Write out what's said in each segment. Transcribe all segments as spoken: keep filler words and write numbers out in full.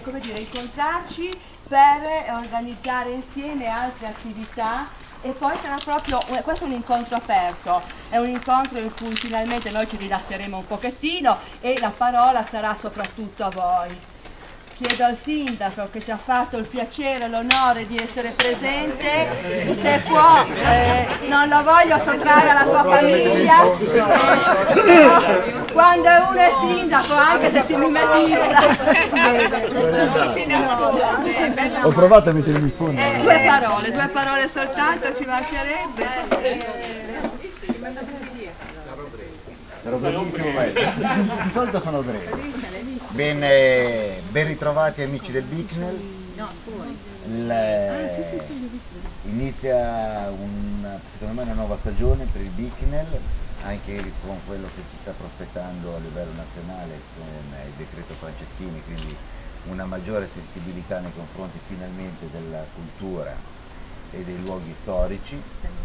come dire, incontrarci per organizzare insieme altre attività. E poi sarà proprio, questo è un incontro aperto, è un incontro in cui finalmente noi ci rilasseremo un pochettino e la parola sarà soprattutto a voi. Chiedo al sindaco, che ci ha fatto il piacere e l'onore di essere presente, se può, eh, non lo voglio sottrarre alla sua famiglia, eh, quando uno è sindaco, anche se si mimetizza. Ho provato a mettermi in fondo. Eh, due parole, due parole soltanto ci mancherebbe. Sarò brevissimo, ma di solito sono breve. Ben, ben ritrovati amici del Bicknell. Inizia un, secondo me una nuova stagione per il Bicknell, anche con quello che si sta prospettando a livello nazionale con il decreto Franceschini, quindi una maggiore sensibilità nei confronti finalmente della cultura e dei luoghi storici.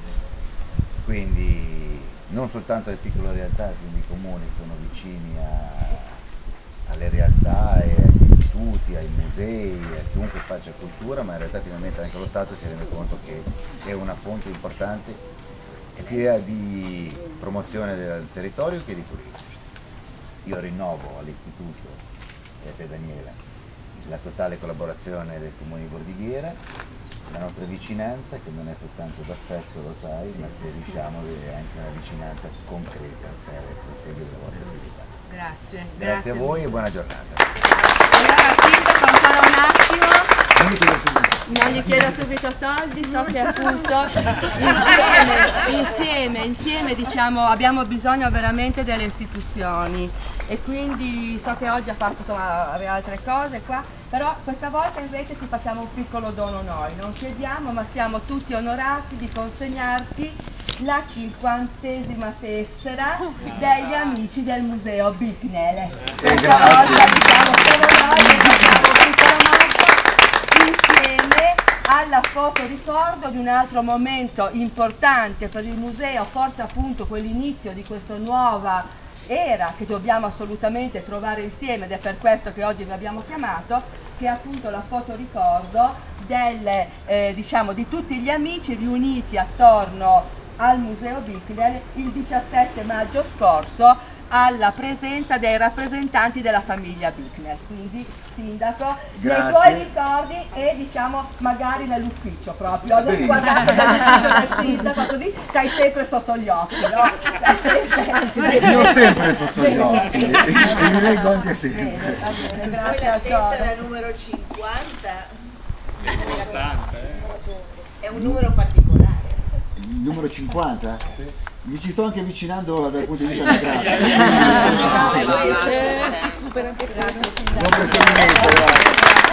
Quindi non soltanto le piccole realtà, quindi i comuni sono vicini a, alle realtà e agli istituti, ai musei, a chiunque faccia cultura, ma in realtà finalmente anche lo Stato si rende conto che è una fonte importante sia di promozione del territorio che di turismo. Io rinnovo all'istituto e a te Daniela la totale collaborazione del Comune di Bordighiera, la nostra vicinanza, che non è soltanto d'affetto, lo sai, ma se riusciamo è anche una vicinanza concreta per proseguire la vostra attività. Grazie. Grazie, grazie a voi e buona giornata. Allora, sindaco, ancora un attimo. Non gli chiedo subito soldi, so che appunto insieme, insieme, insieme diciamo, abbiamo bisogno veramente delle istituzioni e quindi so che oggi ha fatto, insomma, aveva altre cose qua, però questa volta invece ci facciamo un piccolo dono noi, non chiediamo ma siamo tutti onorati di consegnarti la cinquantesima tessera degli amici del museo Bicknell. Questa volta diciamo solo noi che facciamo un piccolo omaggio insieme alla foto ricordo di un altro momento importante per il museo, forse appunto quell'inizio di questa nuova era che dobbiamo assolutamente trovare insieme ed è per questo che oggi vi abbiamo chiamato, che è appunto la foto ricordo delle, eh, diciamo, di tutti gli amici riuniti attorno al museo Bicknell il diciassette maggio scorso alla presenza dei rappresentanti della famiglia Bicknell. Quindi sindaco, grazie. Nei tuoi ricordi e diciamo magari nell'ufficio proprio, ho guardato dall'ufficio del sindaco così c'hai sempre sotto gli occhi, no? Io ho sempre sotto gli occhi e vi leggo anche sempre. Poi la tessera numero cinquanta è un numero particolare. Il numero cinquanta? Sì. Mi ci sto anche avvicinando dal punto di vista anagrafico. Si supera anche grazie. Buon proseguimento, grazie.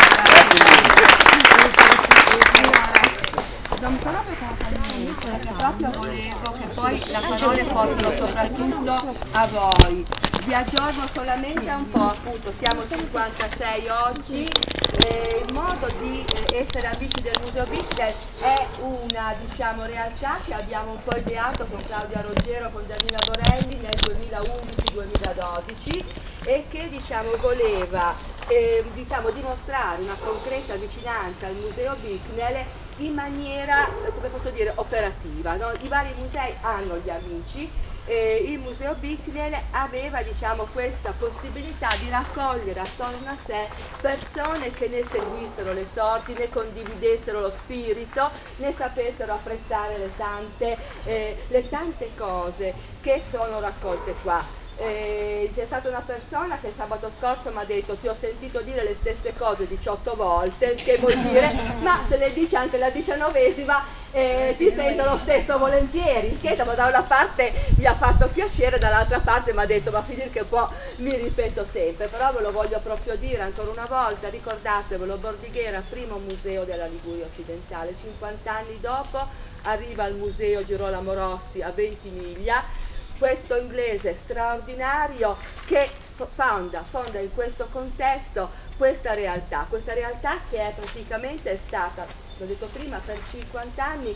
Non sono perché proprio volevo che poi la parola fossero soprattutto a voi. Vi aggiorno solamente un po', appunto siamo cinquantasei oggi, eh, il modo di eh, essere amici del Museo Bicknell è una diciamo, realtà che abbiamo un po' ideato con Claudia Roggero, con Gianina Borelli nel duemilaundici duemiladodici e che diciamo, voleva eh, diciamo, dimostrare una concreta vicinanza al Museo Bicknell in maniera, come posso dire, operativa. No? I vari musei hanno gli amici. Eh, il Museo Bicknell aveva diciamo, questa possibilità di raccogliere attorno a sé persone che ne seguissero le sorti, ne condividessero lo spirito, ne sapessero apprezzare le tante, eh, le tante cose che sono raccolte qua. Eh, c'è stata una persona che sabato scorso mi ha detto ti ho sentito dire le stesse cose diciotto volte, che vuol dire ma se le dice anche la diciannovesima eh, ti sento lo stesso volentieri, che da una parte mi ha fatto piacere, dall'altra parte mi ha detto ma finire che può mi ripeto sempre, però ve lo voglio proprio dire ancora una volta, ricordatevelo, Bordighiera, primo museo della Liguria occidentale, cinquanta anni dopo arriva al museo Girolamo Rossi a Ventimiglia, questo inglese straordinario che fonda, fonda in questo contesto questa realtà, questa realtà che è praticamente stata, l'ho detto prima, per cinquanta anni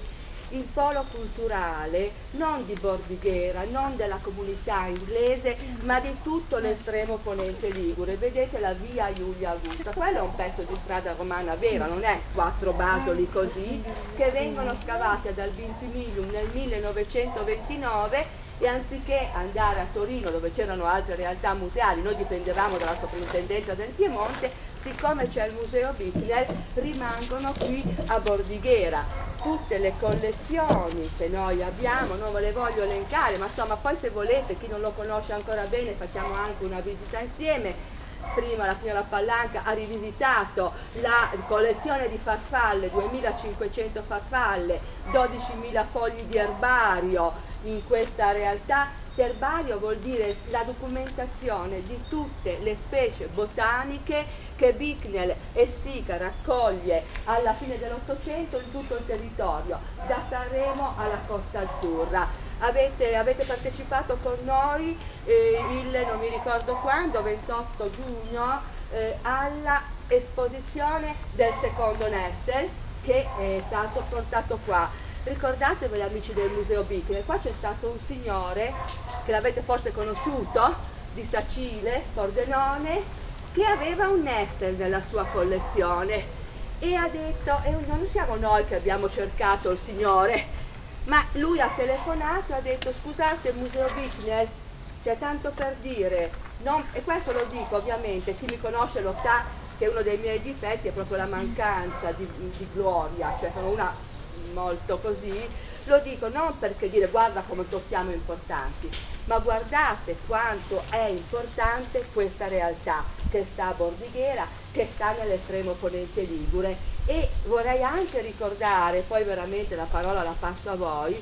il polo culturale non di Bordighera, non della comunità inglese, ma di tutto l'estremo ponente ligure. Vedete la via Giulia Augusta, quello è un pezzo di strada romana vera, non è quattro basoli così, che vengono scavati ad Albinfimilium nel millenovecentoventinove, e anziché andare a Torino dove c'erano altre realtà museali, noi dipendevamo dalla soprintendenza del Piemonte, siccome c'è il museo Bicknell, rimangono qui a Bordighera. Tutte le collezioni che noi abbiamo, non ve le voglio elencare, ma insomma poi se volete, chi non lo conosce ancora bene, facciamo anche una visita insieme. Prima la signora Pallanca ha rivisitato la collezione di farfalle, duemilacinquecento farfalle, dodicimila fogli di erbario in questa realtà. Erbario vuol dire la documentazione di tutte le specie botaniche che Bicknell e Sica raccoglie alla fine dell'Ottocento in tutto il territorio, da Sanremo alla Costa Azzurra. Avete, avete partecipato con noi eh, il, non mi ricordo quando, ventotto giugno, eh, alla esposizione del secondo Nestel che è stato portato qua. Ricordatevi, amici del Museo Bicknell, qua c'è stato un signore che l'avete forse conosciuto, di Sacile, Pordenone, che aveva un Nestel nella sua collezione e ha detto, e non siamo noi che abbiamo cercato il signore, ma lui ha telefonato e ha detto: scusate, Museo Bicknell, cioè tanto per dire, non, e questo lo dico ovviamente, chi mi conosce lo sa che uno dei miei difetti è proprio la mancanza di, di gloria, cioè sono una molto così, lo dico non perché dire guarda come siamo importanti, ma guardate quanto è importante questa realtà che sta a Bordighera, che sta nell'estremo ponente ligure. E vorrei anche ricordare, poi veramente la parola la passo a voi,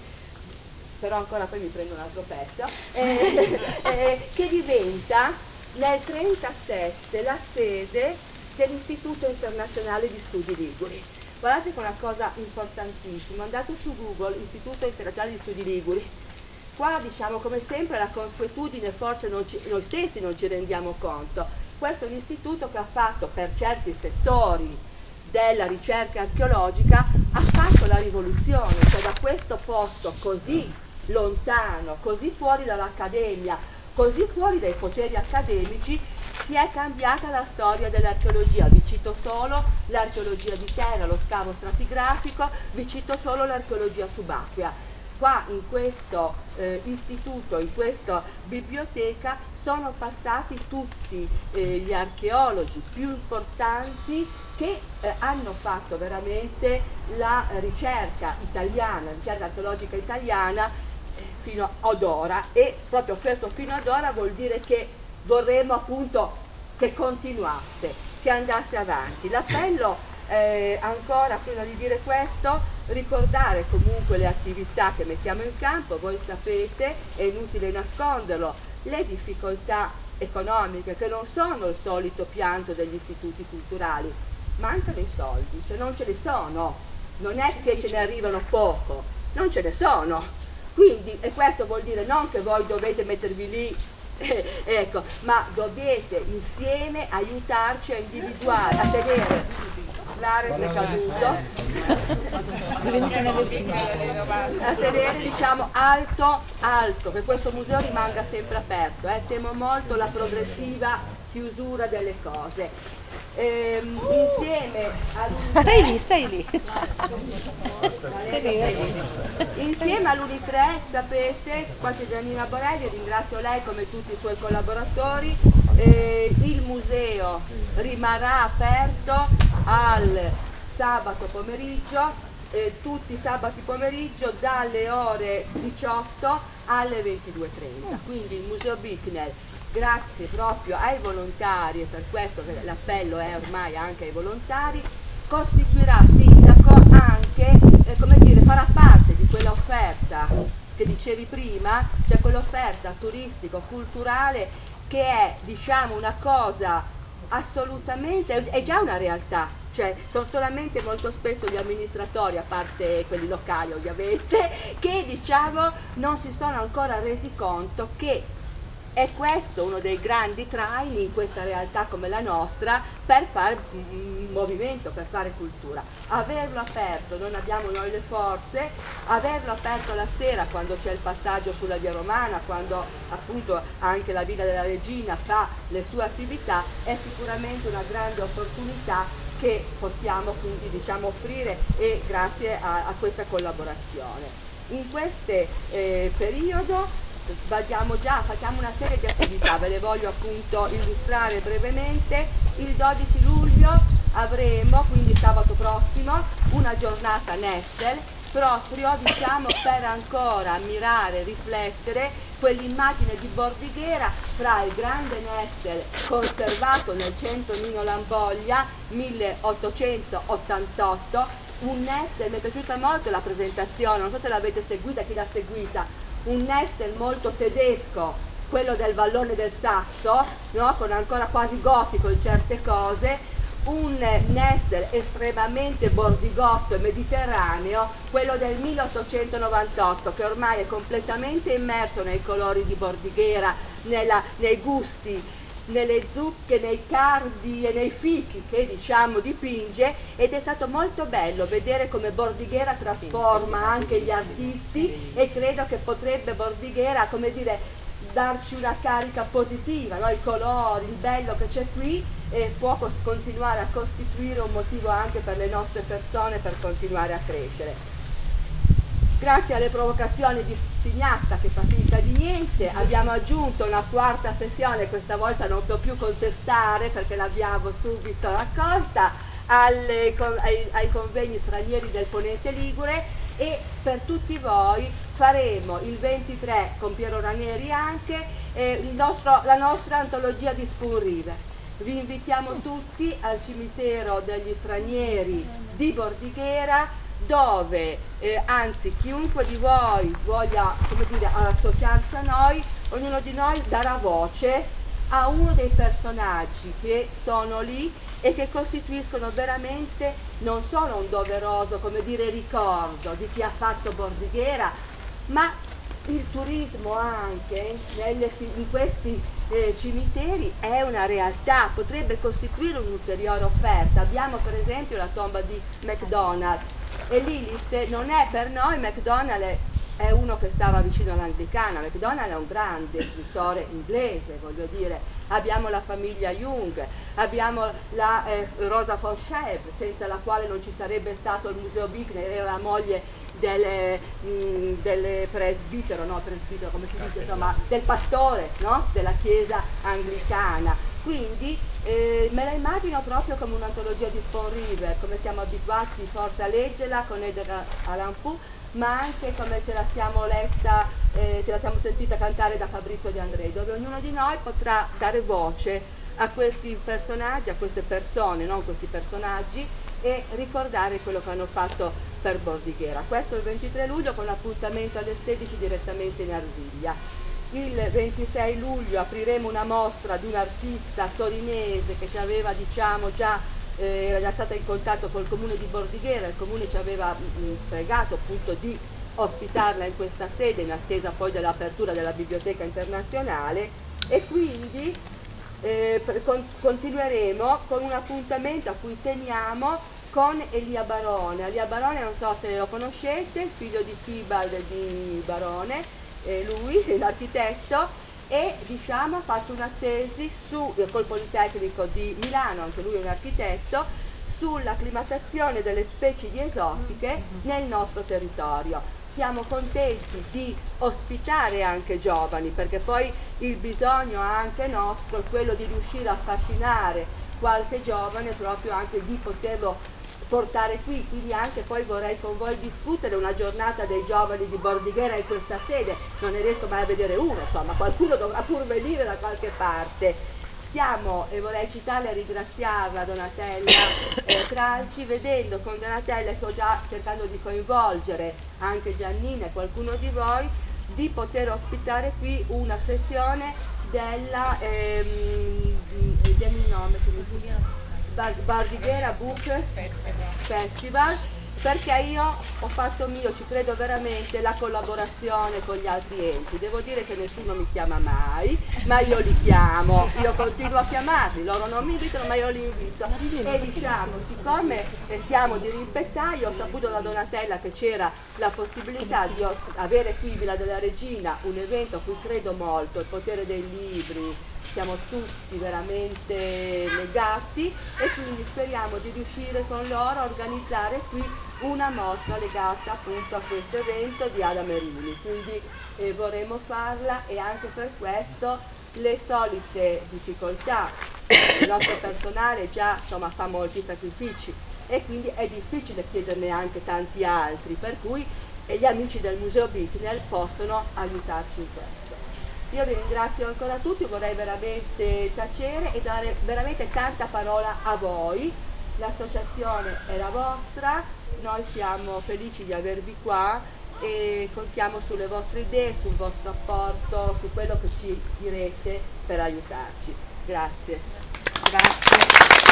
però ancora poi mi prendo un altro pezzo, eh, eh, che diventa nel trentasette la sede dell'Istituto Internazionale di Studi Liguri. Guardate che è una cosa importantissima, andate su Google, Istituto Internazionale di Studi Liguri, qua diciamo come sempre la consuetudine forse non ci, noi stessi non ci rendiamo conto, questo è un istituto che ha fatto per certi settori della ricerca archeologica, ha fatto la rivoluzione, cioè da questo posto così lontano, così fuori dall'accademia, così fuori dai poteri accademici, si è cambiata la storia dell'archeologia. Vi cito solo l'archeologia di terra, lo scavo stratigrafico, vi cito solo l'archeologia subacquea. Qua in questo eh, istituto, in questa biblioteca, sono passati tutti eh, gli archeologi più importanti che eh, hanno fatto veramente la ricerca italiana, la ricerca archeologica italiana eh, fino ad ora, e proprio questo fino ad ora vuol dire che vorremmo appunto che continuasse, che andasse avanti. L'appello eh, ancora prima di dire questo, ricordare comunque le attività che mettiamo in campo. Voi sapete, è inutile nasconderlo, le difficoltà economiche che non sono il solito pianto degli istituti culturali, mancano i soldi, cioè non ce ne sono, non è che ce ne arrivano poco, non ce ne sono. Quindi, e questo vuol dire non che voi dovete mettervi lì, eh, ecco, ma dovete insieme aiutarci a individuare, a tenere, l'Ares è caduto, a tenere diciamo alto, alto, che questo museo rimanga sempre aperto, eh. Temo molto la progressiva chiusura delle cose. Ehm, insieme all'Unitre, stai lì, stai lì. Insieme all'Unitre, sapete, qua c'è Giannina Borelli, ringrazio lei come tutti i suoi collaboratori, eh, il museo rimarrà aperto al sabato pomeriggio, eh, tutti i sabati pomeriggio dalle ore diciotto alle ventidue e trenta, quindi il Museo Bicknell, grazie proprio ai volontari, e per questo l'appello è ormai anche ai volontari, costituirà sindaco anche, eh, come dire, farà parte di quella offerta che dicevi prima, cioè quell'offerta turistico-culturale che è, diciamo, una cosa assolutamente, è già una realtà, cioè sono solamente molto spesso gli amministratori, a parte quelli locali ovviamente, che diciamo non si sono ancora resi conto che È questo uno dei grandi traini in questa realtà come la nostra per fare un movimento, per fare cultura. Averlo aperto, non abbiamo noi le forze, averlo aperto la sera quando c'è il passaggio sulla via Romana, quando appunto anche la Villa della Regina fa le sue attività, è sicuramente una grande opportunità che possiamo quindi diciamo offrire e grazie a, a questa collaborazione. In questo eh, periodo Vadiamo già, facciamo una serie di attività, ve le voglio appunto illustrare brevemente. Il dodici luglio avremo, quindi sabato prossimo, una giornata Nestel, proprio diciamo per ancora ammirare, riflettere quell'immagine di Bordighera fra il grande Nestel conservato nel centro Nino Lamboglia milleottocentottantotto, un Nestel, mi è piaciuta molto la presentazione, non so se l'avete seguita, chi l'ha seguita, un Nestel molto tedesco, quello del vallone del Sasso, no? Con ancora quasi gotico in certe cose, un Nestel estremamente bordigotto e mediterraneo, quello del milleottocentonovantotto, che ormai è completamente immerso nei colori di Bordighera, nella, nei gusti, nelle zucche, nei cardi e nei fichi che diciamo dipinge, ed è stato molto bello vedere come Bordighera trasforma anche gli artisti, e credo che potrebbe Bordighera, come dire, darci una carica positiva, no? I colori, il bello che c'è qui, e può continuare a costituire un motivo anche per le nostre persone per continuare a crescere. Grazie alle provocazioni di Pignazza, che fa finta di niente, abbiamo aggiunto una quarta sessione, questa volta non può più contestare perché l'abbiamo subito raccolta, alle, ai, ai convegni stranieri del Ponente Ligure, e per tutti voi faremo il ventitré con Piero Ranieri anche eh, il nostro, la nostra antologia di Spoon River. Vi invitiamo tutti al cimitero degli stranieri di Bordighera, dove eh, anzi chiunque di voi voglia, come dire, associarsi a noi, ognuno di noi darà voce a uno dei personaggi che sono lì e che costituiscono veramente non solo un doveroso, come dire, ricordo di chi ha fatto Bordighera, ma il turismo anche nelle, in questi eh, cimiteri è una realtà, potrebbe costituire un'ulteriore offerta. Abbiamo per esempio la tomba di MacDonald, e Lilith non è per noi, MacDonald è uno che stava vicino all'Anglicana, MacDonald è un grande scrittore inglese, voglio dire, abbiamo la famiglia Jung, abbiamo la eh, Rosa von Schäb, senza la quale non ci sarebbe stato il Museo Bicknell, era la moglie del, mh, del presbitero, no, presbitero come si dice, insomma, del pastore, no? Della chiesa anglicana. Quindi eh, me la immagino proprio come un'antologia di Spoon River, come siamo abituati forse a leggerla con Edgar Allan Poe, ma anche come ce la siamo letta, eh, ce la siamo sentita cantare da Fabrizio De André, dove ognuno di noi potrà dare voce a questi personaggi, a queste persone, non questi personaggi, e ricordare quello che hanno fatto per Bordighera. Questo è il ventitré luglio con l'appuntamento alle sedici direttamente in Arsiglia. Il ventisei luglio apriremo una mostra di un artista torinese che ci aveva, diciamo, già eh, era già stata in contatto col comune di Bordighera, il comune ci aveva mh, pregato appunto di ospitarla in questa sede in attesa poi dell'apertura della biblioteca internazionale, e quindi eh, con, continueremo con un appuntamento a cui teniamo con Elia Barone. Elia Barone non so se lo conoscete, figlio di Tibald di Barone, eh, lui è l'architetto, e diciamo ha fatto una tesi su, eh, col Politecnico di Milano, anche lui è un architetto, sull'acclimatazione delle specie di esotiche nel nostro territorio. Siamo contenti di ospitare anche giovani, perché poi il bisogno anche nostro è quello di riuscire a affascinare qualche giovane, proprio anche di poterlo portare qui, quindi anche poi vorrei con voi discutere una giornata dei giovani di Bordighera in questa sede, non ne riesco mai a vedere uno, insomma qualcuno dovrà pur venire da qualche parte. Siamo, e vorrei citarla e ringraziarla, Donatella eh, Tralci, vedendo con Donatella, e sto già cercando di coinvolgere anche Giannina e qualcuno di voi, di poter ospitare qui una sezione della, ehm, diamo il nome, che mi Bordighera Book Festival, perché io ho fatto mio, ci credo veramente, la collaborazione con gli altri enti. Devo dire che nessuno mi chiama mai, ma io li chiamo, io continuo a chiamarli, loro non mi invitano ma io li invito. E diciamo, siccome siamo di Rimpettaio, ho saputo da Donatella che c'era la possibilità di avere qui in Villa della Regina un evento a cui credo molto, il potere dei libri, siamo tutti veramente legati e quindi speriamo di riuscire con loro a organizzare qui una mostra legata appunto a questo evento di Ada Merini, quindi eh, vorremmo farla e anche per questo le solite difficoltà, il nostro personale già insomma fa molti sacrifici e quindi è difficile chiederne anche tanti altri, per cui e gli amici del Museo Bicknell possono aiutarci in questo. Io vi ringrazio ancora tutti, vorrei veramente tacere e dare veramente tanta parola a voi. L'associazione è la vostra, noi siamo felici di avervi qua e contiamo sulle vostre idee, sul vostro apporto, su quello che ci direte per aiutarci. Grazie. Grazie.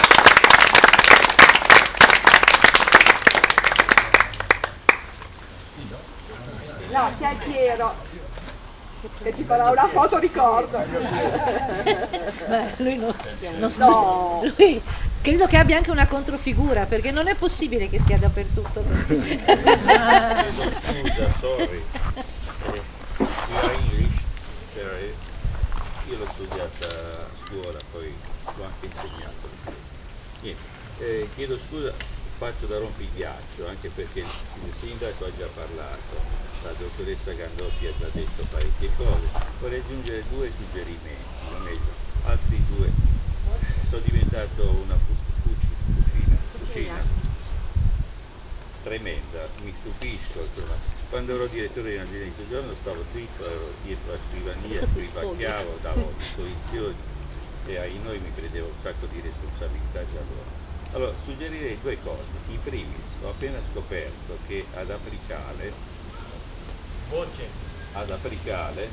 No, c'è Piero che ci farà una foto ricordo. Beh, lui no, non No. lui credo che abbia anche una controfigura, perché non è possibile che sia dappertutto così. Scusa, sorry. Eh, era English, però io l'ho studiata a scuola, poi l'ho anche insegnato. Niente, eh, chiedo scusa, faccio da rompighiaccio, anche perché il sindaco ha già parlato. La dottoressa Gandolfi ha già detto parecchie cose, vorrei aggiungere due suggerimenti, o meglio, altri due. Sono diventato una cucina, cucina tremenda, mi stupisco, insomma. Quando ero direttore di un'azienda di soggiorno stavo zitto, ero dietro la scrivania, scrivacchiavo, davo disposizioni e ai noi mi prendevo un sacco di responsabilità già allora. Allora, suggerirei due cose. In primis, ho appena scoperto che ad Apricale Voce. ad Apricale,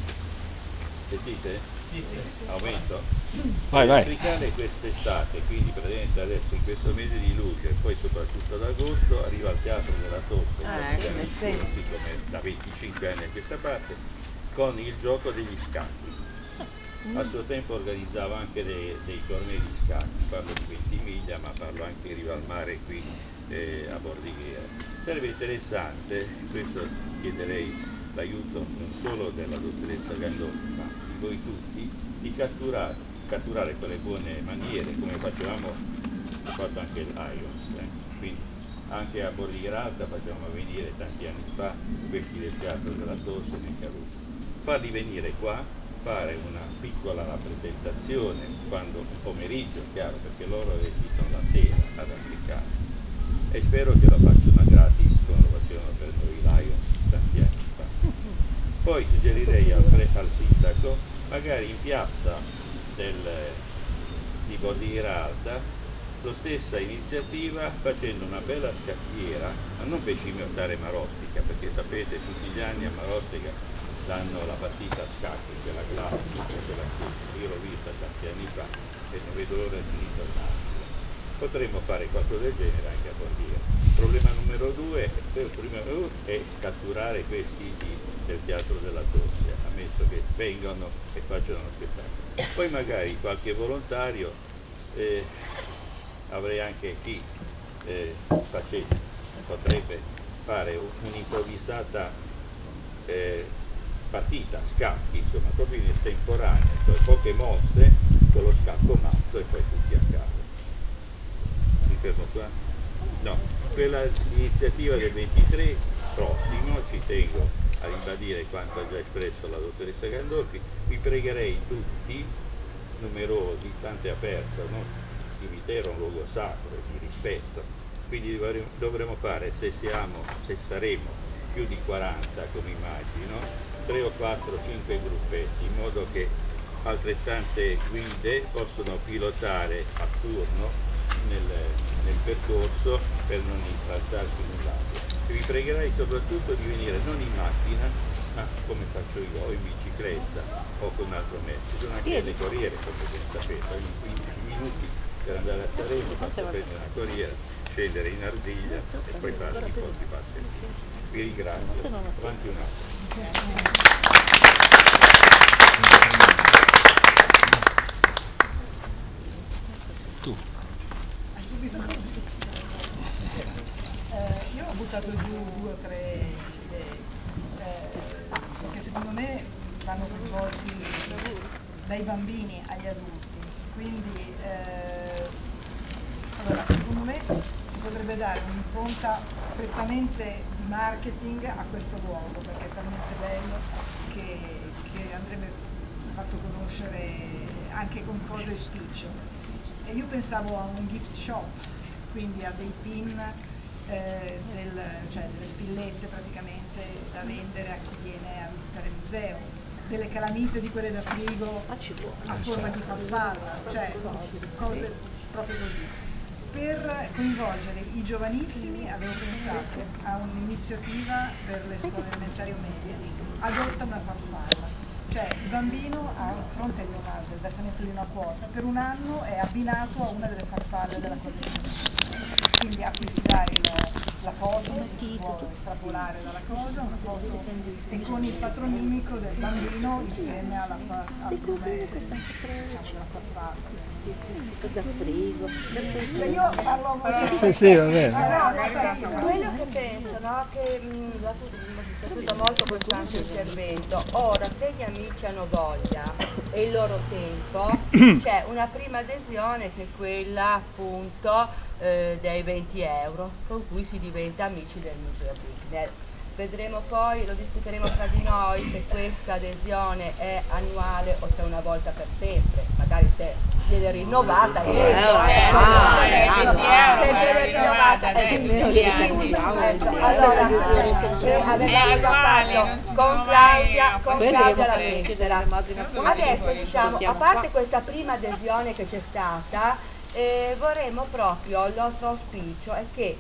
sentite? Sì, sì. Aumento? Vai, vai. Apricale quest'estate, quindi praticamente adesso in questo mese di luglio e poi soprattutto ad agosto arriva al Teatro della Tosse, Ah, praticamente sì, sì. così come da venticinque anni a questa parte, con il gioco degli scacchi. A suo tempo organizzava anche dei, dei tornei di scacchi, parlo di Ventimiglia ma parlo anche in riva al mare qui eh, a Bordighera. Sarebbe interessante, questo chiederei l'aiuto non solo della dottoressa Gandolfi ma di voi tutti, di catturare, catturare quelle buone maniere come facevamo, ho fatto anche il Lions, eh? Quindi anche a Bordighera Alta facevamo venire tanti anni fa questi del Teatro della Tosse nel Caruso, farli venire qua, fare una piccola rappresentazione quando un pomeriggio, chiaro, perché loro esistono la sera ad applicare. E spero che la facciano gratis come lo facevano per noi Lions tanti anni fa. Poi suggerirei al, al sindaco, magari in piazza del, di Bordighera Alta, la stessa iniziativa facendo una bella scacchiera, ma non per scimmiottare Marostica, perché sapete tutti gli anni a Marostica danno la partita a scacchi, quella classica, quella che io l'ho vista tanti anni fa e non vedo l'ora di ritornare. Potremmo fare qualcosa del genere anche a Bordighera. Problema numero due è catturare questi di, del Teatro della Tosse, ammesso che vengano e facciano uno spettacolo. Poi magari qualche volontario, eh, avrei anche chi eh, facesse, potrebbe fare un'improvvisata eh, partita, scacchi, insomma, proprio in estemporanea, cioè poche mosse con lo scacco matto e poi tutti a casa. Mi fermo qua? No, quella iniziativa del ventitré prossimo, ci tengo a ribadire quanto ha già espresso la dottoressa Gandolfi, vi pregherei tutti, numerosi, tanto è aperto, no? Il cimitero è un luogo sacro di rispetto, quindi dovremo fare, se siamo, se saremo più di quaranta come immagino, tre o quattro, cinque gruppetti, in modo che altrettante guide possono pilotare a turno nel, nel percorso per non intralciarsi in un lago. E vi pregherei soprattutto di venire non in macchina, ma come faccio io, o in bicicletta o con un altro mezzo. Ci sono anche le corriere, come sapete, in quindici minuti per andare a Saremo, faccio prendere una corriera scendere in arsiglia e poi farsi i conti bassi. Vi ringrazio. Avanti un attimo. Tu. Subito così. Eh, io ho buttato giù due o tre idee, eh, perché secondo me vanno coinvolti dai bambini agli adulti, quindi eh, allora, secondo me si potrebbe dare un'impronta prettamente di marketing a questo luogo, perché è talmente bello che, che andrebbe fatto conoscere anche con cose spicciole. E io pensavo a un gift shop, quindi a dei pin, eh, del, cioè delle spillette praticamente da vendere a chi viene a visitare il museo, delle calamite di quelle da frigo a forma di farfalla, cioè cose proprio così. Per coinvolgere i giovanissimi avevo pensato a un'iniziativa per le scuole elementari o medie, adotta una farfalla. Cioè il bambino a fronte di una, del versamento di una quota per un anno è abbinato a una delle farfalle della collezione, quindi a cui si dà il, la foto, si può estrapolare dalla cosa, una foto e con il patronimico del bambino insieme alla fa, al nome, diciamo, della farfalla. Da frigo. Se io parlo così, Sì, sì, va bene. allora, Quello che penso, no? Che mi è piaciuto molto questo anche intervento. Ora, se gli amici hanno voglia e il loro tempo, c'è una prima adesione che è quella appunto eh, dei venti euro, con cui si diventa amici del Museo Bicknell. Vedremo poi, lo discuteremo tra di noi, se questa adesione è annuale o se è una volta per sempre, magari se viene rinnovata e viene rinnovata allora avevamo già fatto con Claudia con Claudia la lettera. Adesso diciamo, a parte questa prima adesione che c'è stata, eh, vorremmo proprio, il nostro auspicio è che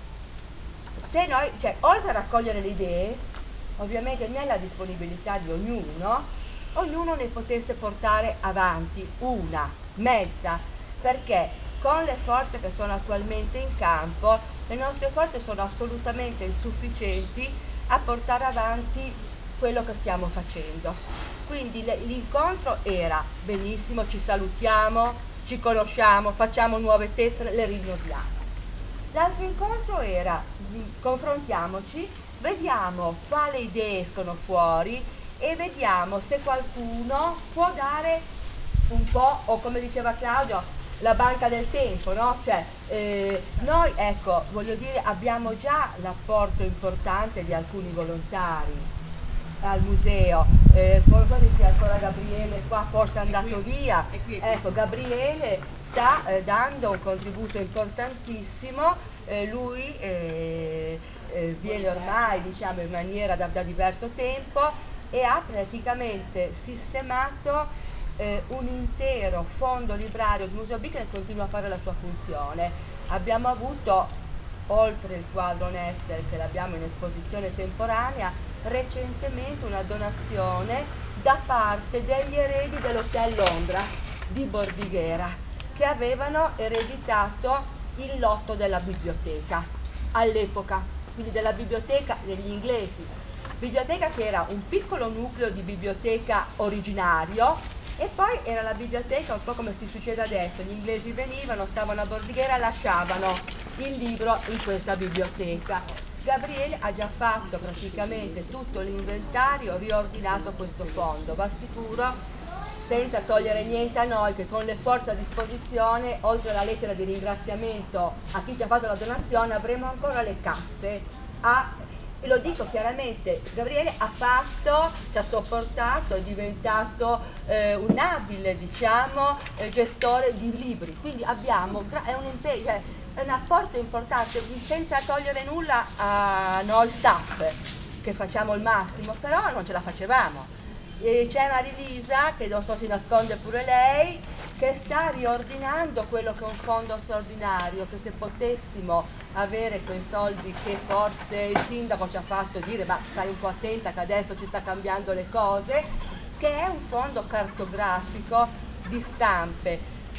se noi, cioè, oltre a raccogliere le idee, ovviamente nella disponibilità di ognuno, ognuno ne potesse portare avanti una, mezza, perché con le forze che sono attualmente in campo, le nostre forze sono assolutamente insufficienti a portare avanti quello che stiamo facendo. Quindi l'incontro era benissimo, ci salutiamo, ci conosciamo, facciamo nuove tessere, le rinnoviamo. L'altro incontro era, confrontiamoci, vediamo quali idee escono fuori e vediamo se qualcuno può dare un po', o come diceva Claudio, la banca del tempo, no? Cioè, eh, noi, ecco, voglio dire, abbiamo già l'apporto importante di alcuni volontari al museo, eh, forse c'è ancora Gabriele qua, forse è andato via, ecco, Gabriele sta eh, dando un contributo importantissimo, eh, lui eh, eh, viene ormai, diciamo, in maniera da, da diverso tempo e ha praticamente sistemato eh, un intero fondo librario del Museo Bicknell e continua a fare la sua funzione. Abbiamo avuto, oltre il quadro Nester che l'abbiamo in esposizione temporanea, recentemente una donazione da parte degli eredi dell'Hotel Londra di Bordighera, che avevano ereditato il lotto della biblioteca all'epoca, quindi della biblioteca degli inglesi, biblioteca che era un piccolo nucleo di biblioteca originario e poi era la biblioteca un po' come si succede adesso, gli inglesi venivano, stavano a Bordighera e lasciavano il libro in questa biblioteca. Gabriele ha già fatto praticamente tutto l'inventario, riordinato questo fondo, va sicuro, senza togliere niente a noi, che con le forze a disposizione, oltre alla lettera di ringraziamento a chi ci ha fatto la donazione, avremo ancora le casse. A, e lo dico chiaramente, Gabriele ha fatto, ci ha sopportato, è diventato eh, un abile, diciamo, eh, gestore di libri, quindi abbiamo, è un impegno, cioè, è un apporto importante, senza togliere nulla a noi staff, che facciamo il massimo, però non ce la facevamo. C'è Marilisa, che non so si nasconde pure lei, che sta riordinando quello che è un fondo straordinario, che se potessimo avere quei soldi che forse il sindaco ci ha fatto dire ma stai un po' attenta che adesso ci sta cambiando le cose, che è un fondo cartografico di stampe.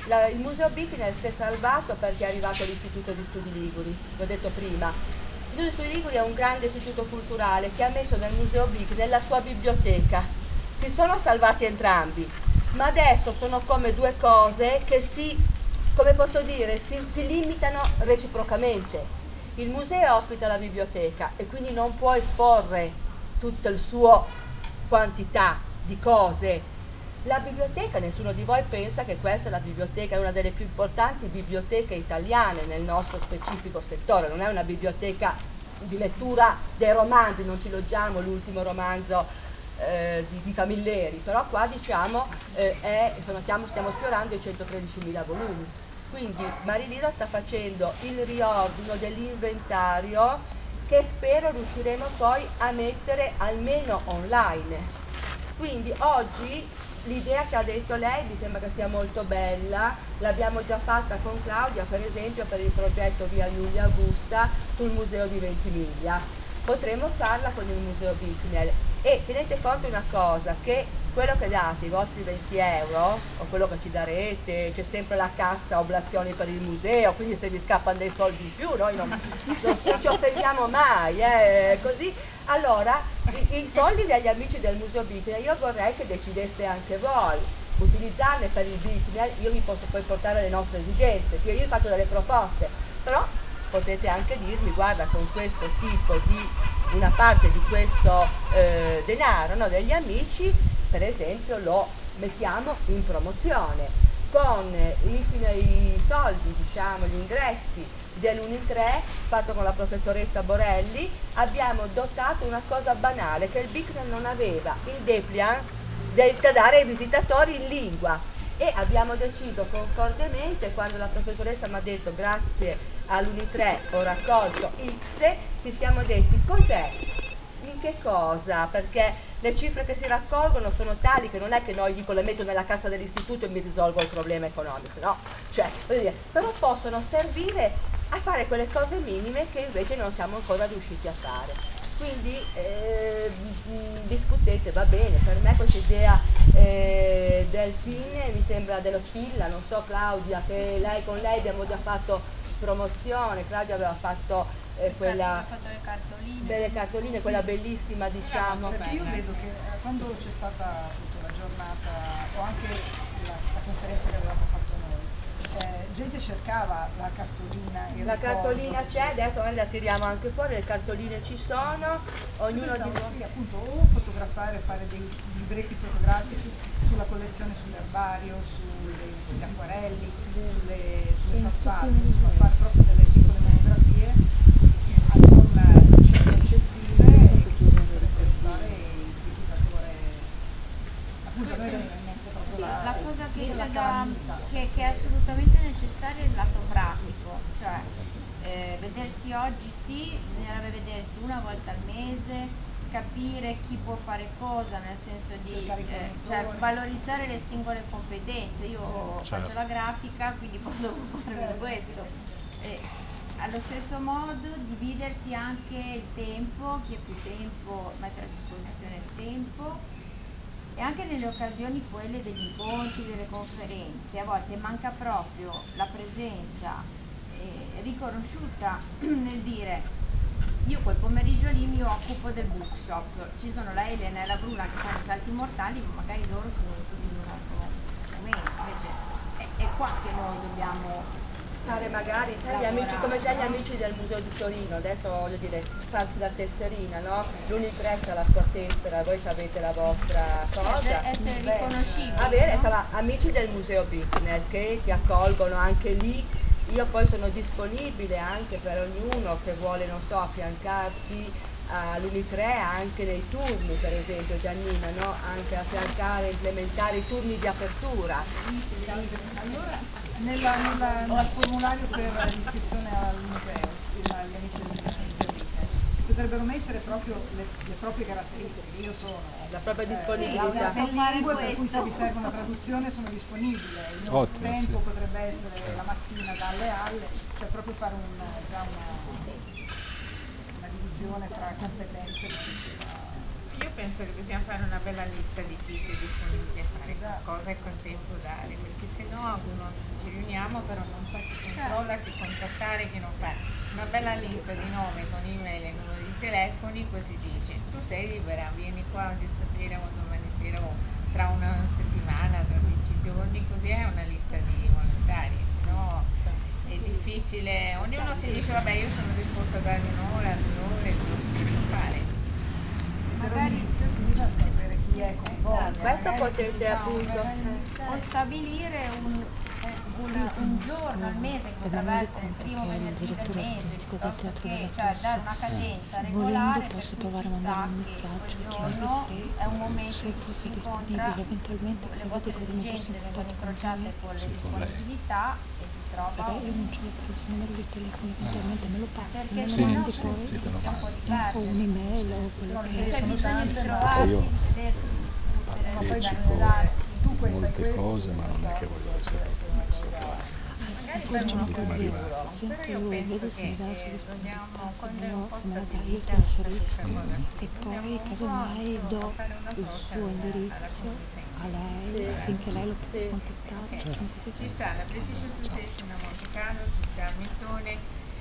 La, il Museo Bicknell si è salvato perché è arrivato l'Istituto di Studi Liguri, l'ho detto prima. L'Istituto di Studi Liguri è un grande istituto culturale che ha messo nel Museo Bicknell la sua biblioteca. Si sono salvati entrambi, ma adesso sono come due cose che si, come posso dire, si, si limitano reciprocamente. Il museo ospita la biblioteca e quindi non può esporre tutta la sua quantità di cose. La biblioteca, nessuno di voi pensa che questa è la biblioteca, è una delle più importanti biblioteche italiane nel nostro specifico settore, non è una biblioteca di lettura dei romanzi, non ci leggiamo l'ultimo romanzo eh, di, di Camilleri, però qua diciamo eh, è, insomma, stiamo, stiamo sfiorando i centotredicimila volumi. Quindi Marilisa sta facendo il riordino dell'inventario che spero riusciremo poi a mettere almeno online. Quindi oggi l'idea che ha detto lei mi sembra che sia molto bella, l'abbiamo già fatta con Claudia per esempio per il progetto Via Giulia Augusta sul museo di Ventimiglia, potremmo farla con il museo Bicknell e tenete conto una cosa, che quello che date, i vostri venti euro o quello che ci darete, c'è sempre la cassa oblazioni per il museo, quindi se vi scappano dei soldi in più noi non, non ci offendiamo mai, eh, così. Allora, i, i soldi degli amici del Museo Bicknell io vorrei che decideste anche voi, utilizzarli per il Bicknell, io vi posso poi portare le nostre esigenze, io vi faccio delle proposte, però potete anche dirmi, guarda, con questo tipo di, una parte di questo eh, denaro, no, degli amici, per esempio lo mettiamo in promozione, con i, i soldi, diciamo, gli ingressi dell'Unitre fatto con la professoressa Borelli abbiamo dotato una cosa banale che il Bicknell non aveva, il dépliant da dare ai visitatori in lingua, e abbiamo deciso concordemente, quando la professoressa mi ha detto grazie all'Unitre ho raccolto X, ci siamo detti cos'è, in che cosa, perché le cifre che si raccolgono sono tali che non è che noi dico le metto nella cassa dell'istituto e mi risolvo il problema economico, no, cioè, voglio dire, però possono servire a fare quelle cose minime che invece non siamo ancora riusciti a fare. Quindi eh, discutete, va bene, per me questa idea eh, del fine mi sembra dello Spilla, non so Claudia, che lei con lei abbiamo già fatto promozione, Claudia aveva fatto eh, quella fatto le cartoline. delle cartoline, quella bellissima diciamo. Perché io vedo che eh, quando c'è stata appunto la giornata o anche la, la conferenza che avevamo fatto noi, eh, gente cercava la cartolina, il La ricordo, cartolina c'è, adesso magari la tiriamo anche fuori, le cartoline ci sono, ognuno di pensavo, noi. sì, appunto, o fotografare, fare dei libretti fotografici sulla collezione sull'erbario, sulle, sugli acquarelli, sulle, sulle farfalle, insomma, fare proprio delle piccole monografie a non cifre eccessive e che potrebbero interessare il visitatore. Appunto a noi viene in mente proprio la, La cosa che, la c'è da, calamita. che, che è assolutamente necessario è il lato pratico, cioè eh, vedersi oggi sì, bisognerebbe vedersi una volta al mese, capire chi può fare cosa, nel senso di eh, cioè, valorizzare le singole competenze. Io Certo. faccio la grafica, quindi posso occuparmi di questo. E, allo stesso modo dividersi anche il tempo, chi ha più tempo mettere a disposizione il tempo, e anche nelle occasioni quelle degli incontri, delle conferenze, a volte manca proprio la presenza eh, riconosciuta nel dire io quel pomeriggio lì mi occupo del bookshop, ci sono la Elena e la Bruna che fanno i salti mortali, ma magari loro sono venuti in un altro momento, invece è, è qua che noi dobbiamo Fare magari sai, gli amici, come già gli amici del Museo di Torino, adesso voglio dire, farsi la tesserina, no? L'Unitre ha la sua tessera, voi avete la vostra cosa. essere riconoscibili, Avere, no? insomma, amici del Museo Bicknell che ti accolgono anche lì, io poi sono disponibile anche per ognuno che vuole, non so, affiancarsi all'Unitre anche nei turni, per esempio Giannina, no? Anche affiancare, implementare i turni di apertura. Allora, nella, nella, nel formulario per l'iscrizione all'Unitre, agli amici del potrebbero mettere proprio le, le proprie caratteristiche, io sono La propria eh, disponibilità. in lingue, per cui se vi serve una traduzione sono disponibile, il mio Ottimo, tempo sì. potrebbe essere la mattina dalle alle, cioè proprio fare un, già una, una divisione tra competenze di tutti. io penso che dobbiamo fare una bella lista di chi si è disponibile a fare qualcosa e con tempo dare, perché se no uno ci riuniamo però non sa chi controlla, chi contattare, chi non fa. Una bella lista di nomi con email e numeri di telefoni, così dice tu sei libera, vieni qua oggi stasera o domani sera o tra una settimana, tra dieci giorni, così è una lista di volontari, se no è difficile, ognuno si dice vabbè io sono disposto a dare un'ora, due ore, non posso fare. Magari bisogna sapere chi è coinvolto. Questo potete appunto o stabilire un, eh, un, un giorno al mese che potrebbe essere il primo venerdì del mese, piuttosto che, cioè dare una cadenza regolare per cui si sa che quel giorno è un momento in cui si incontra, le vostre esigenze vengono incrociate con le disponibilità e si trova un... io non ce l'ho per il suo numero di telefono, eventualmente me lo passi, me lo Perché mandi se poi, no si rischia un po' di o un'email o quello che c'è è. bisogno di trovarsi, di vedersi, di discutere, Tu puoi molte fare cose, ma non è che voglio essere messo qua. Magari di come arrivare. Senti, io vedo se mi dà la sua disponibilità, se me lo se me la dai io ti Mm. riferisco e poi casomai do il suo indirizzo a lei affinché lei lo possa contattare. Facciamo così. Ci sta la British Association a Monte Carlo, ci sta a Mittone,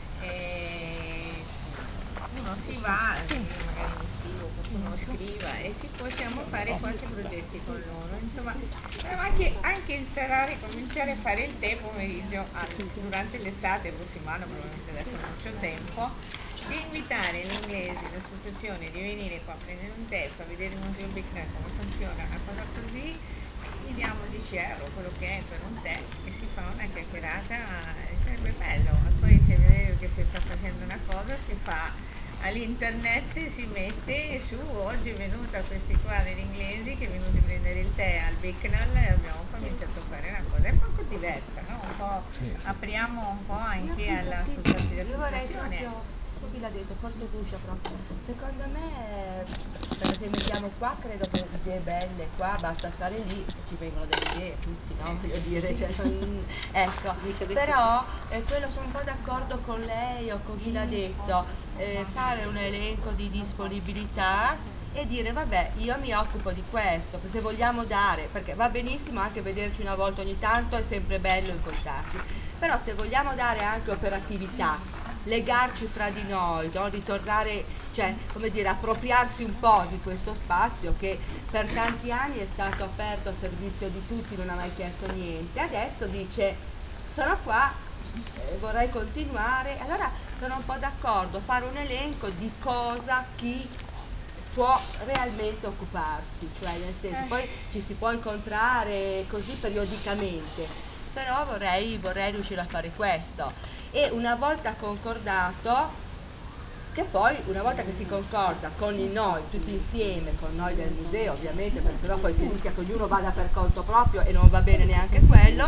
e uno si va, magari in estivo, qualcuno scriva e ci possiamo fare qualche progetti con loro. Insomma, però anche, anche installare, cominciare a fare il tè pomeriggio ah, durante l'estate, il prossimo anno probabilmente adesso non c'è tempo, di invitare gli inglesi, l'associazione, di venire qua a prendere un tè, a vedere il museo Bicknell come funziona, una cosa così, gli diamo dieci euro, quello che è per un tè, e si fa una chiacchierata, e sarebbe bello. E poi c'è vedere che si sta facendo una cosa, si fa all'internet, si mette su, oggi è venuta questi qua degli inglesi che è venuti a prendere il tè al Bicknell e abbiamo cominciato a fare una cosa un po' diversa, no? Un po', sì, sì. apriamo un po' anche all'associazione. Io vorrei proprio, tu l'ha detto, forse Guscia proprio, secondo me, perché se mettiamo qua credo che le idee belle qua, basta stare lì e ci vengono delle idee tutti, no? Voglio dire, cioè, non- ecco, però eh, quello sono un po' d'accordo con lei o con chi l'ha detto, eh, fare un elenco di disponibilità e dire vabbè io mi occupo di questo, se vogliamo dare, perché va benissimo anche vederci una volta ogni tanto, è sempre bello incontrarci, però se vogliamo dare anche operatività, legarci fra di noi, no? Ritornare, cioè come dire, appropriarsi un po' di questo spazio che per tanti anni è stato aperto a servizio di tutti, non ha mai chiesto niente, adesso dice sono qua, eh, vorrei continuare, allora sono un po' d'accordo, fare un elenco di cosa chi può realmente occuparsi, cioè nel senso, poi ci si può incontrare così periodicamente, però vorrei, vorrei riuscire a fare questo e una volta concordato, che poi una volta che si concorda con il noi, tutti insieme, con noi del museo ovviamente, perché sennò poi si rischia che ognuno vada per conto proprio e non va bene neanche quello,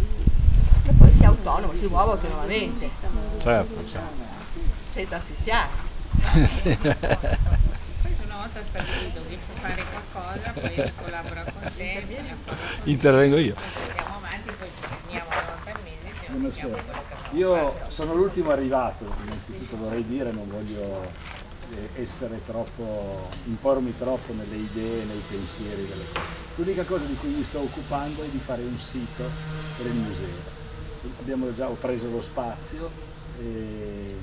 e poi si è autonomo, si muove autonomamente, Certo, certo. senza asfissiare. Sì. Poi una volta stabilito che può fare qualcosa, poi collabora con te, Intervengo io. andiamo avanti, poi ci segniamo una volta al mese e ci occupiamo Buonasera. di quello che facciamo. Io sono l'ultimo arrivato, innanzitutto vorrei dire, non voglio eh, essere troppo, impormi troppo nelle idee, nei pensieri delle cose. L'unica cosa di cui mi sto occupando è di fare un sito per il museo. Abbiamo già, ho preso lo spazio e,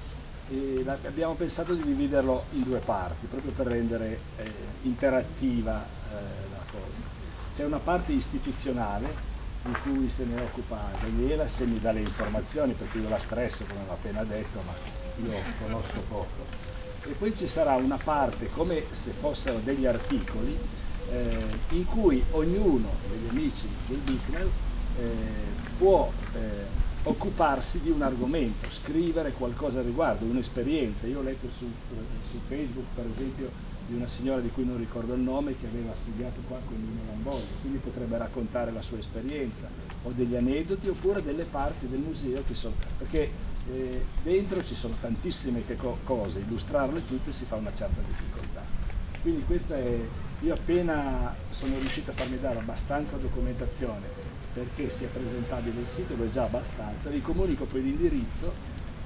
e la- abbiamo pensato di dividerlo in due parti, proprio per rendere eh, interattiva eh, la cosa. C'è una parte istituzionale di cui se ne occupa Daniela, se mi dà le informazioni, perché io la stresso come l'ho appena detto, ma io conosco poco. E poi ci sarà una parte, come se fossero degli articoli, eh, in cui ognuno degli amici del Bicknell eh, può eh, occuparsi di un argomento, scrivere qualcosa a riguardo, un'esperienza. Io ho letto su, su Facebook, per esempio, di una signora di cui non ricordo il nome, che aveva studiato qua con Nino Lamboldi, quindi potrebbe raccontare la sua esperienza, o degli aneddoti, oppure delle parti del museo che sono, perché eh, dentro ci sono tantissime che co- cose, illustrarle tutte si fa una certa difficoltà. Quindi questa è, io appena sono riuscito a farmi dare abbastanza documentazione perché sia presentabile il sito, è già abbastanza, vi comunico poi l'indirizzo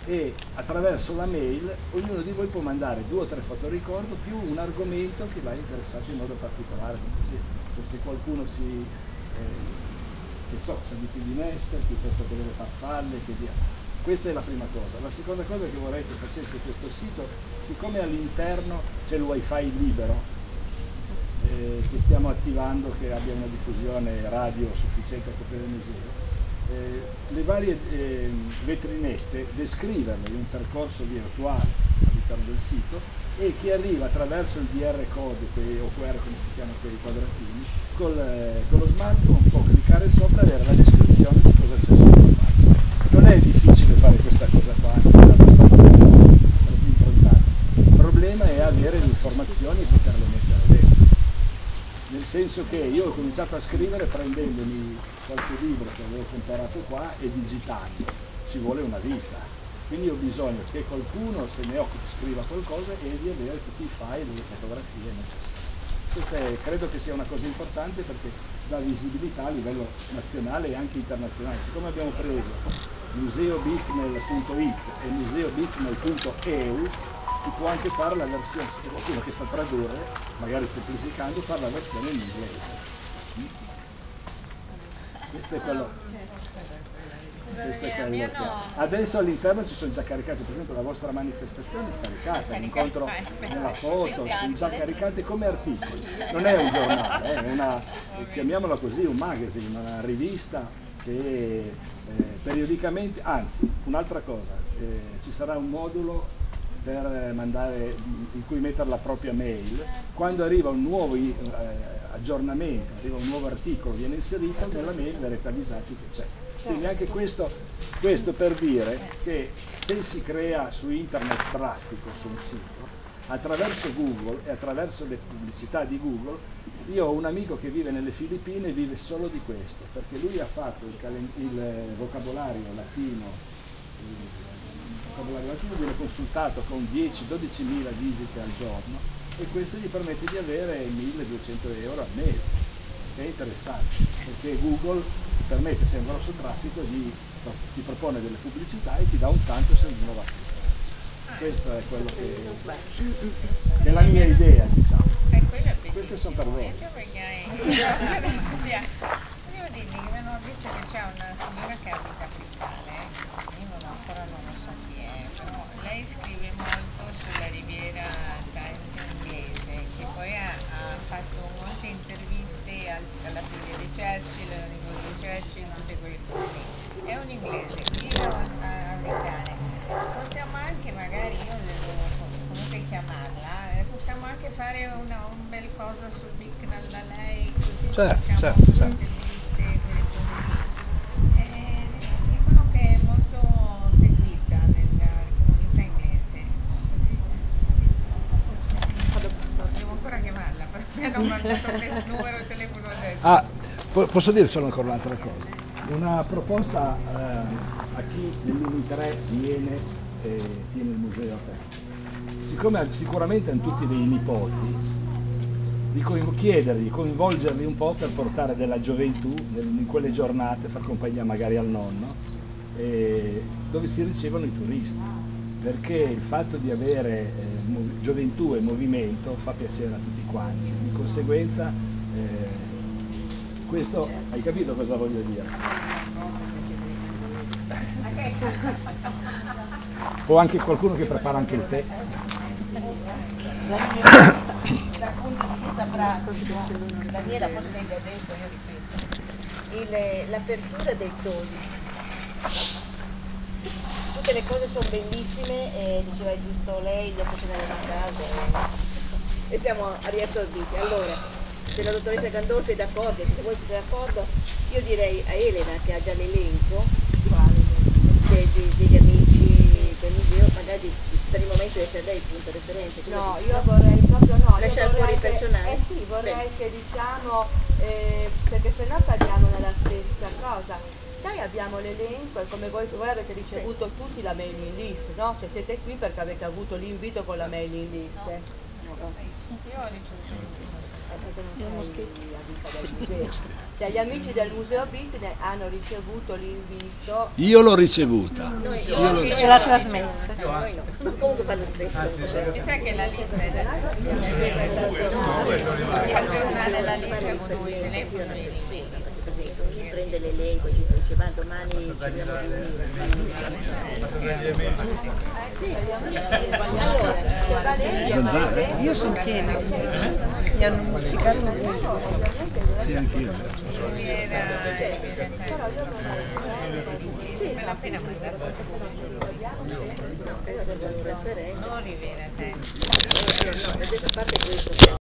e attraverso la mail ognuno di voi può mandare due o tre fotoricordo più un argomento che l'ha interessato in modo particolare, così, se qualcuno si eh, che so, sa di più di Nester piuttosto che delle farfalle, che via. Questa è la prima cosa. La seconda cosa che vorrei che facesse questo sito, siccome all'interno c'è il wifi libero eh, che stiamo attivando, che abbia una diffusione radio sufficiente a coprire il museo, Eh, le varie eh, vetrinette descriverle in un percorso virtuale all'interno del sito, e chi arriva attraverso il D R code quei, o Q R come si chiamano quei quadratini, col, eh, con lo smartphone può cliccare sopra e avere la descrizione di cosa c'è sopra la pagina. Non è difficile fare questa cosa qua, è abbastanza improntato. Il problema è avere le informazioni e poterle mettere dentro. Nel senso che io ho cominciato a scrivere prendendomi qualche libro che avevo comprato qua e digitando, ci vuole una vita, quindi ho bisogno che qualcuno se ne occupi, scriva qualcosa e di avere tutti i file e le fotografie necessarie. Questa è, credo che sia una cosa importante perché dà visibilità a livello nazionale e anche internazionale. Siccome abbiamo preso museo bitmail punto it e museo bitmail punto e u, si può anche fare la versione, se qualcuno che sa tradurre, magari semplificando, fare la versione in inglese. Questo è quello, questo è quello che... Adesso all'interno ci sono già caricate, per esempio la vostra manifestazione è caricata, l'incontro nella foto, sono già caricate come articoli. Non è un giornale, è una, chiamiamola così, un magazine, una rivista che eh, periodicamente, anzi, un'altra cosa, eh, ci sarà un modulo per mandare, in cui mettere la propria mail, quando arriva un nuovo eh, aggiornamento, arriva un nuovo articolo, viene inserito nella mail, verrete avvisati che c'è. Quindi anche questo, questo per dire che se si crea su internet traffico su un sito, attraverso Google e attraverso le pubblicità di Google, io ho un amico che vive nelle Filippine e vive solo di questo, perché lui ha fatto il, il vocabolario latino, il, il vocabolario latino viene consultato con dieci dodici mila visite al giorno e questo gli permette di avere milleduecento euro al mese. È interessante perché Google permette, se è un grosso traffico, di, ti propone delle pubblicità e ti dà un tanto se non va più. Questo è quello che, che è la mia idea, diciamo. Queste sono per voi. Devo dirvi che mi hanno detto che c'è una signora che abita qui in Italia, io non, ancora non lo so chi è, però lei scrive molto sulla Riviera Times inglese, che poi ha, ha fatto molte interviste al, alla figlia di Churchill, alla nipote di Churchill, tutte quelle cose lì. È un inglese, vive americane. Possiamo anche, magari io le devo comunque chiamarla, eh, possiamo anche fare una, un bel cosa sul Bicknell da lei, così certo, facciamo certo, certo. interviste, quelle cose lì. Eh, dicono che è molto seguita nella comunità inglese, così devo ancora chiamarla perché mi hanno mandato il numero di telefono adesso. Ah, po posso dire solo ancora un'altra cosa? Una proposta eh, a chi nell'Uni tre viene e tiene il museo aperto. Siccome sicuramente hanno tutti dei nipoti, di chiedergli, coinvolgerli un po' per portare della gioventù in quelle giornate, far compagnia magari al nonno, eh, dove si ricevono i turisti, perché il fatto di avere eh, gioventù e movimento fa piacere a tutti quanti, di conseguenza eh, questo, hai capito cosa voglio dire? O anche qualcuno che prepara anche il tè. Dal punto di vista pratico, Daniela forse lei l'ha detto, io ripeto, l'apertura dei tosi, tutte le cose sono bellissime e diceva giusto lei, dopo ce ne andiamo a casa e siamo riassorbiti. Allora, se la dottoressa Gandolfi è d'accordo e se voi siete d'accordo, io direi a Elena, che ha già l'elenco degli amici del museo, magari per il momento deve essere lei il punto referente. No, io vorrei proprio no, lasciare fuori i personaggi. Eh sì, vorrei che diciamo, eh, perché se no parliamo nella stessa cosa. Noi abbiamo l'elenco e come voi, voi avete ricevuto sì. tutti la mailing list, no? Cioè siete qui perché avete avuto l'invito con la mailing list. No. No. Io ho ricevuto l'invito. sei a vita del museo. Cioè, gli amici del Museo Beat ne hanno ricevuto l'invito. Io l'ho ricevuta. Noi, Io l'ho E l'ha trasmessa. No, noi no. Comunque fa lo stesso. Mi sa che la lista è da di aggiornare la lista con i telefoni e Sì, per esempio, chi prende l'elenco e ci dice ma domani ci dobbiamo riunire. Sì, Zanzara? Io sono piena. Mi hanno musicato. Sì, anch'io. per la pena mandato un referendum. non Rivera, te. Adesso a parte questo